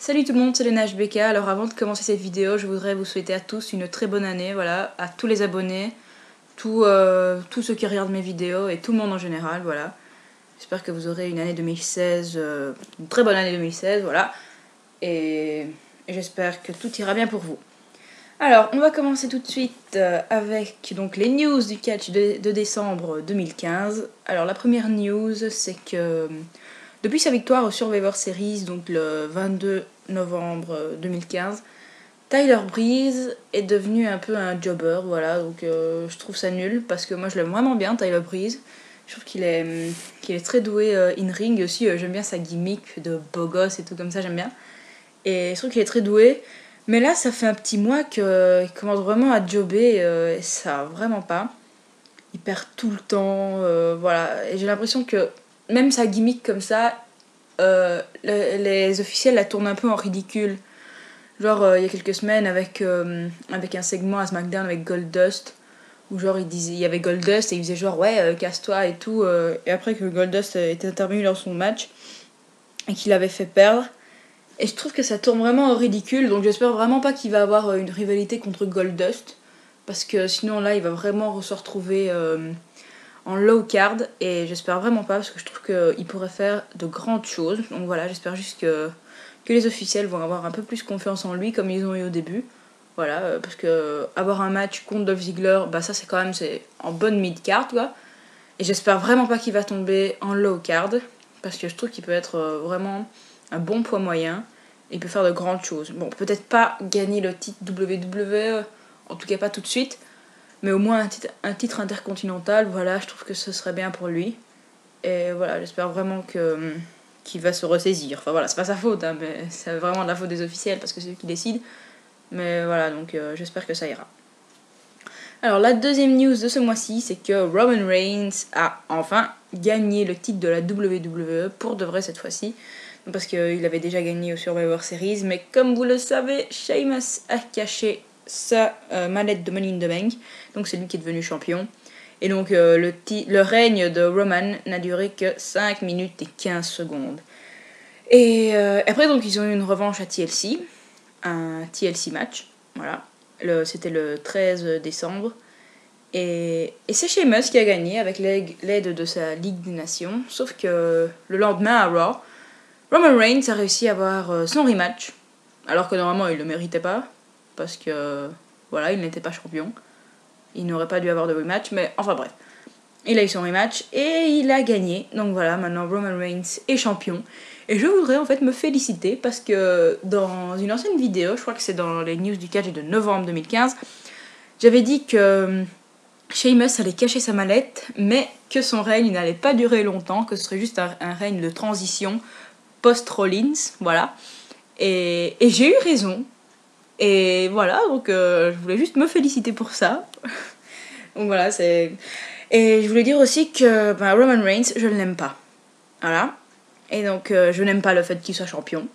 Salut tout le monde, c'est Lena HBK. Alors avant de commencer cette vidéo, je voudrais vous souhaiter à tous une très bonne année, voilà, à tous les abonnés, tous ceux qui regardent mes vidéos et tout le monde en général, voilà. J'espère que vous aurez une année 2016, une très bonne année 2016, voilà. Et j'espère que tout ira bien pour vous. Alors, on va commencer tout de suite avec donc, les news du catch de décembre 2015. Alors la première news, c'est que depuis sa victoire au Survivor Series, donc le 22 novembre 2015, Tyler Breeze est devenu un peu un jobber, voilà, donc je trouve ça nul, parce que moi je l'aime vraiment bien, Tyler Breeze. Je trouve qu'il est très doué in-ring, aussi j'aime bien sa gimmick de beau gosse et tout comme ça, j'aime bien. Et je trouve qu'il est très doué, mais là ça fait un petit mois qu'il commence vraiment à jobber, et ça vraiment pas. Il perd tout le temps, voilà, et j'ai l'impression que même sa gimmick comme ça, les officiels la tournent un peu en ridicule. Genre, il y a quelques semaines, avec un segment à SmackDown avec Goldust, où genre il y avait Goldust et il faisait genre ouais, casse-toi et tout. Et après que Goldust était intervenu dans son match et qu'il avait fait perdre. Et je trouve que ça tourne vraiment au ridicule, donc j'espère vraiment pas qu'il va avoir une rivalité contre Goldust. Parce que sinon là, il va vraiment se retrouver en low card, et j'espère vraiment pas, parce que je trouve qu'il pourrait faire de grandes choses. Donc voilà, j'espère juste que les officiels vont avoir un peu plus confiance en lui, comme ils ont eu au début. Voilà, parce que avoir un match contre Dolph Ziggler, bah ça c'est quand même c'est en bonne mid-card, quoi. Et j'espère vraiment pas qu'il va tomber en low card, parce que je trouve qu'il peut être vraiment un bon poids moyen, et il peut faire de grandes choses. Bon, peut-être pas gagner le titre WWE, en tout cas pas tout de suite, mais au moins un titre intercontinental, voilà, je trouve que ce serait bien pour lui. Et voilà, j'espère vraiment qu'il va se ressaisir. Enfin voilà, c'est pas sa faute, hein, mais c'est vraiment de la faute des officiels, parce que c'est eux qui décident. Mais voilà, donc j'espère que ça ira. Alors la deuxième news de ce mois-ci, c'est que Roman Reigns a enfin gagné le titre de la WWE, pour de vrai cette fois-ci. Parce qu'il avait déjà gagné au Survivor Series, mais comme vous le savez, Sheamus a caché sa mallette de Money in the Bank, donc c'est lui qui est devenu champion. Et donc le règne de Roman n'a duré que 5 minutes et 15 secondes. Et après donc ils ont eu une revanche à TLC, un TLC match, voilà. C'était le 13 décembre. Et c'est Sheamus qui a gagné avec l'aide de sa Ligue des Nations, sauf que le lendemain à Raw, Roman Reigns a réussi à avoir son rematch, alors que normalement il le méritait pas, parce que voilà, il n'était pas champion. Il n'aurait pas dû avoir de rematch, mais enfin bref. Il a eu son rematch et il a gagné. Donc voilà, maintenant Roman Reigns est champion. Et je voudrais en fait me féliciter, parce que dans une ancienne vidéo, je crois que c'est dans les news du catch de novembre 2015, j'avais dit que Sheamus allait cacher sa mallette, mais que son règne n'allait pas durer longtemps, que ce serait juste un règne de transition post-Rollins, voilà. Et j'ai eu raison. Et voilà, donc je voulais juste me féliciter pour ça. Donc voilà, c'est... Et je voulais dire aussi que Roman Reigns, je ne l'aime pas. Voilà. Et donc je n'aime pas le fait qu'il soit champion.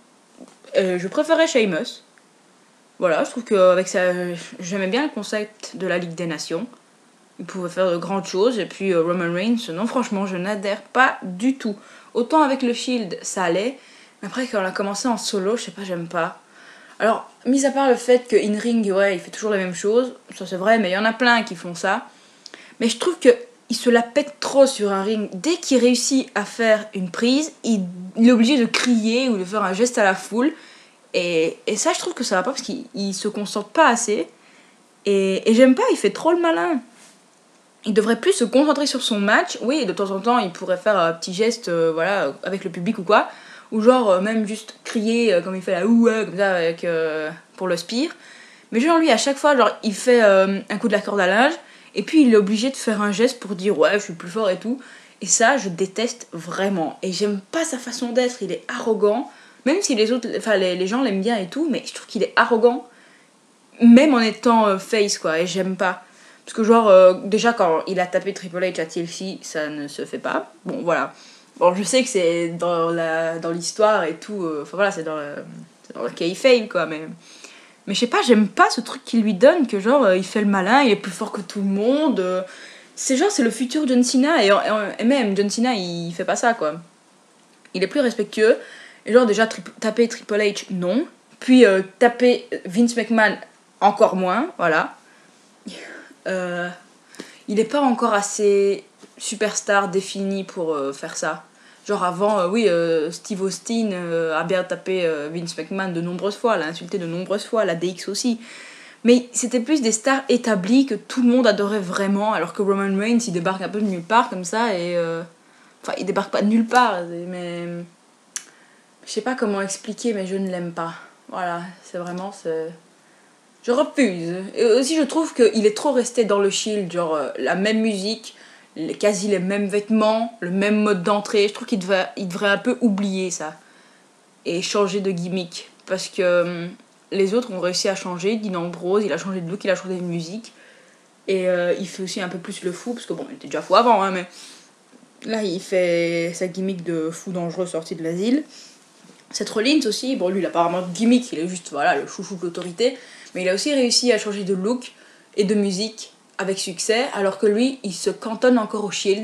Je préférais Sheamus. Voilà, je trouve qu'avec ça, j'aimais bien le concept de la Ligue des Nations. Il pouvait faire de grandes choses. Et puis Roman Reigns, non, franchement, je n'adhère pas du tout. Autant avec le Shield, ça allait. Mais après, quand on a commencé en solo, je sais pas, j'aime pas. Alors, mis à part le fait que in-ring, ouais, il fait toujours la même chose, ça c'est vrai, mais il y en a plein qui font ça. Mais je trouve qu'il se la pète trop sur un ring. Dès qu'il réussit à faire une prise, il est obligé de crier ou de faire un geste à la foule. Et ça, je trouve que ça va pas, parce qu'il se concentre pas assez. Et j'aime pas, il fait trop le malin. Il devrait plus se concentrer sur son match. Oui, de temps en temps, il pourrait faire un petit geste, voilà, avec le public ou quoi. Ou genre, même juste crier, comme il fait la ouah, comme ça, avec, pour le spire. Mais genre, lui, à chaque fois, genre, il fait un coup de la corde à linge. Et puis, il est obligé de faire un geste pour dire, ouais, je suis plus fort et tout. Et ça, je déteste vraiment. Et j'aime pas sa façon d'être. Il est arrogant. Même si les autres, enfin, les gens l'aiment bien et tout. Mais je trouve qu'il est arrogant. Même en étant face, quoi. Et j'aime pas. Parce que genre, déjà quand il a tapé Triple H à TLC, ça ne se fait pas. Bon, voilà. Bon, je sais que c'est dans l'histoire et tout. Enfin voilà, c'est dans le kayfabe, quoi. Mais je sais pas, j'aime pas ce truc qu'il lui donne, que genre, il fait le malin, il est plus fort que tout le monde. C'est genre, c'est le futur John Cena. Et même, John Cena, il fait pas ça, quoi. Il est plus respectueux. Et genre déjà taper Triple H, non. Puis taper Vince McMahon, encore moins, voilà. Il n'est pas encore assez superstar défini pour faire ça. Genre avant, oui, Steve Austin a bien tapé Vince McMahon de nombreuses fois, l'a insulté de nombreuses fois, la DX aussi. Mais c'était plus des stars établies que tout le monde adorait vraiment, alors que Roman Reigns, il débarque un peu de nulle part comme ça, et... Enfin, il débarque pas de nulle part, mais... Je sais pas comment expliquer, mais je ne l'aime pas. Voilà, c'est vraiment... Je refuse. Et aussi, je trouve qu'il est trop resté dans le Shield, genre la même musique, quasi les mêmes vêtements, le même mode d'entrée. Je trouve qu'il devrait un peu oublier ça. Et changer de gimmick. Parce que les autres ont réussi à changer. Dean Ambrose, il a changé de look, il a changé de musique. Et il fait aussi un peu plus le fou, parce que bon, il était déjà fou avant, hein, mais... Là, il fait sa gimmick de fou dangereux sorti de l'asile. Seth Rollins aussi, bon, lui, il a pas vraiment de gimmick, il est juste, voilà, le chouchou de l'autorité. Mais il a aussi réussi à changer de look et de musique avec succès, alors que lui, il se cantonne encore au Shield.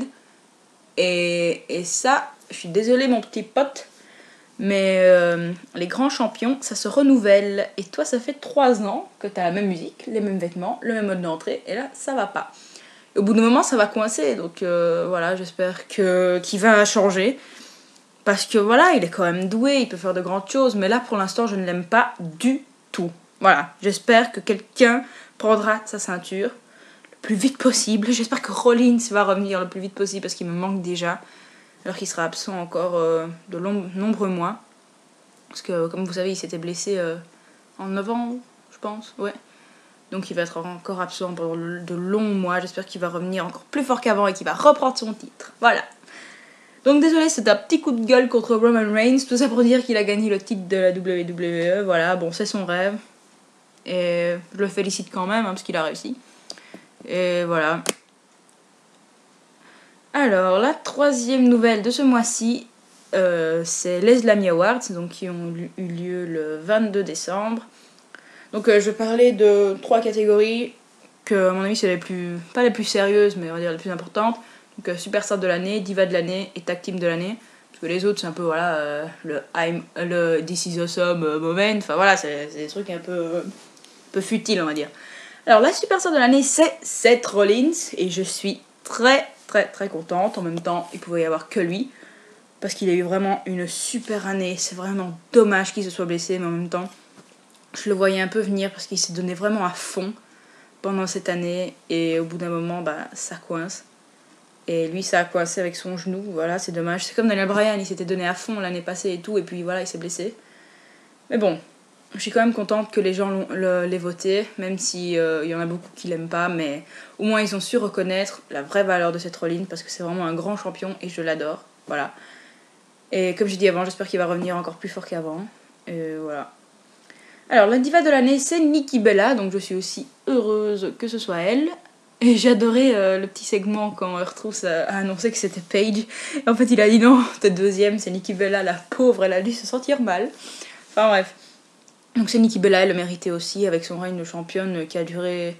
Et ça, je suis désolée, mon petit pote, mais les grands champions, ça se renouvelle. Et toi, ça fait 3 ans que t'as la même musique, les mêmes vêtements, le même mode d'entrée, et là, ça va pas. Et au bout d'un moment, ça va coincer, donc voilà, j'espère qu'il va changer. Parce que voilà, il est quand même doué, il peut faire de grandes choses, mais là, pour l'instant, je ne l'aime pas du tout. Voilà, j'espère que quelqu'un prendra sa ceinture le plus vite possible. J'espère que Rollins va revenir le plus vite possible parce qu'il me manque déjà. Alors qu'il sera absent encore de nombreux mois. Parce que, comme vous savez, il s'était blessé en novembre, je pense. Ouais. Donc il va être encore absent pendant de longs mois. J'espère qu'il va revenir encore plus fort qu'avant et qu'il va reprendre son titre. Voilà. Donc désolé, c'est un petit coup de gueule contre Roman Reigns. Tout ça pour dire qu'il a gagné le titre de la WWE. Voilà, bon, c'est son rêve. Et je le félicite quand même, hein, parce qu'il a réussi. Et voilà. Alors, la troisième nouvelle de ce mois-ci, c'est les Slammy Awards, donc, qui ont eu lieu le 22 décembre. Donc, je vais parler de 3 catégories, que à mon avis, c'est pas les plus sérieuses, mais on va dire les plus importantes. Donc, Superstar de l'année, Diva de l'année et Tag Team de l'année. Parce que les autres, c'est un peu, voilà, le This is Awesome moment. Enfin, voilà, c'est des trucs un peu futiles, on va dire. Alors, la superstar de l'année, c'est Seth Rollins. Et je suis très, très, très contente. En même temps, il pouvait y avoir que lui. Parce qu'il a eu vraiment une super année. C'est vraiment dommage qu'il se soit blessé. Mais en même temps, je le voyais un peu venir. Parce qu'il s'est donné vraiment à fond pendant cette année. Et au bout d'un moment, bah, ça coince. Et lui, ça a coincé avec son genou. Voilà, c'est dommage. C'est comme Daniel Bryan. Il s'était donné à fond l'année passée et tout. Et puis voilà, il s'est blessé. Mais bon, je suis quand même contente que les gens l'aient voté, même s'il y en a beaucoup qui l'aiment pas, mais au moins ils ont su reconnaître la vraie valeur de Seth Rollins parce que c'est vraiment un grand champion et je l'adore. Voilà. Et comme j'ai dit avant, j'espère qu'il va revenir encore plus fort qu'avant. Et voilà. Alors, la diva de l'année, c'est Nikki Bella, donc je suis aussi heureuse que ce soit elle. Et j'ai adoré le petit segment quand Earth a annoncé que c'était Paige. Et en fait, il a dit non, t'es deuxième, c'est Nikki Bella, la pauvre, elle a dû se sentir mal. Enfin bref. Donc c'est Nikki Bella, elle le méritait aussi avec son règne de championne qui a duré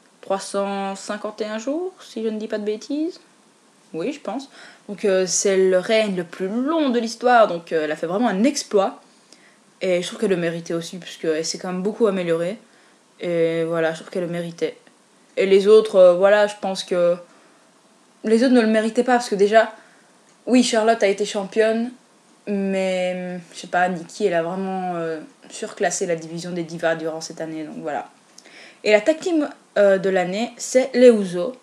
351 jours, si je ne dis pas de bêtises. Oui, je pense. Donc c'est le règne le plus long de l'histoire, donc elle a fait vraiment un exploit. Et je trouve qu'elle le méritait aussi, puisqu'elle s'est quand même beaucoup améliorée. Et voilà, je trouve qu'elle le méritait. Et les autres, voilà, je pense que les autres ne le méritaient pas, parce que déjà, oui, Charlotte a été championne, mais je sais pas, Nikki, elle a vraiment surclassé la division des divas durant cette année, donc voilà. Et la tag team de l'année, c'est les Usos.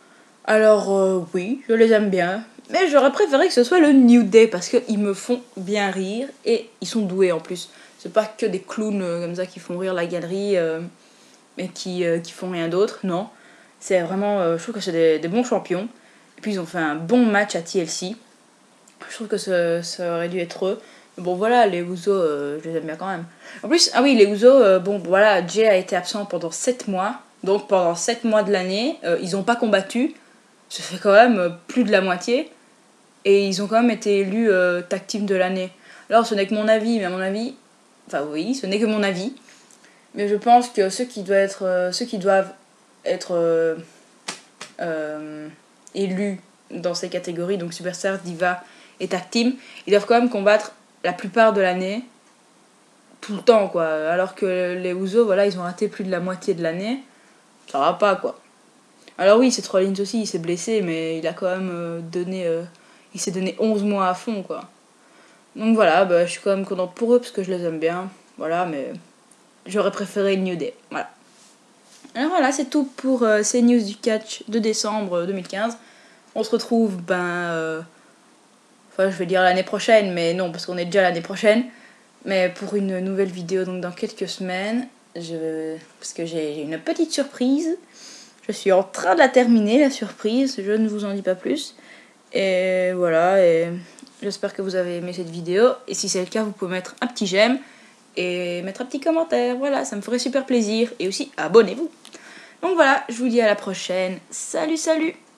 Alors oui, je les aime bien, mais j'aurais préféré que ce soit le New Day parce qu'ils me font bien rire et ils sont doués en plus. C'est pas que des clowns comme ça qui font rire la galerie, mais qui font rien d'autre, non. C'est vraiment, je trouve que c'est des bons champions. Et puis ils ont fait un bon match à TLC. Je trouve que ça aurait dû être eux. Mais bon voilà, les Usos, je les aime bien quand même. En plus, ah oui, les Usos, bon voilà, Jay a été absent pendant 7 mois. Donc pendant 7 mois de l'année, ils n'ont pas combattu. Ça fait quand même plus de la moitié. Et ils ont quand même été élus tag team de l'année. Alors ce n'est que mon avis, mais à mon avis... Enfin oui, ce n'est que mon avis. Mais je pense que ceux qui doivent être élus dans ces catégories, donc Superstar, Diva et Tag Team, ils doivent quand même combattre la plupart de l'année, tout le temps quoi, alors que les Ouzo, voilà, ils ont raté plus de la moitié de l'année, ça va pas quoi. Alors oui, c'est Rollins aussi, il s'est blessé, mais il a quand même il s'est donné 11 mois à fond quoi. Donc voilà, bah, je suis quand même contente pour eux parce que je les aime bien, voilà, mais j'aurais préféré New Day, voilà. Alors voilà, c'est tout pour ces news du catch de décembre 2015. On se retrouve, enfin je vais dire l'année prochaine, mais non, parce qu'on est déjà l'année prochaine. Mais pour une nouvelle vidéo, donc dans quelques semaines, parce que j'ai une petite surprise. Je suis en train de la terminer, la surprise, je ne vous en dis pas plus. Et voilà, et j'espère que vous avez aimé cette vidéo. Et si c'est le cas, vous pouvez mettre un petit j'aime et mettre un petit commentaire. Voilà, ça me ferait super plaisir. Et aussi, abonnez-vous. Donc voilà, je vous dis à la prochaine. Salut, salut!